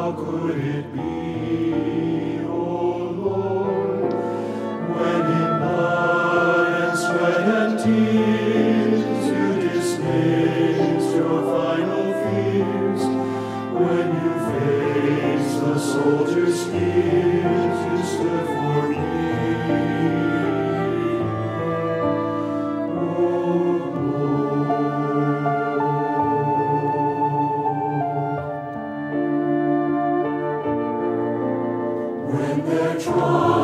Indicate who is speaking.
Speaker 1: how could it be, O Lord, when in blood and sweat and tears you dismissed your final fears, when you faced the soldier's spears, you stood for me. When their trials